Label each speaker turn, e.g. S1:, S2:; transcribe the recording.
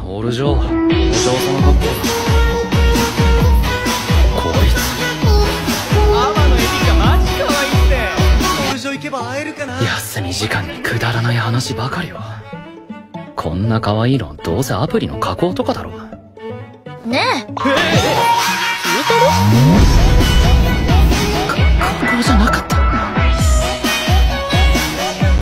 S1: オルジョー、お嬢様格好だ。こいつ
S2: 天野エリカマジ可愛いって。オルジョ行けば会えるかな。
S1: 休み時間にくだらない話ばかりを。こんな可愛いのどうせアプリの加工とかだろ。
S3: ねえ。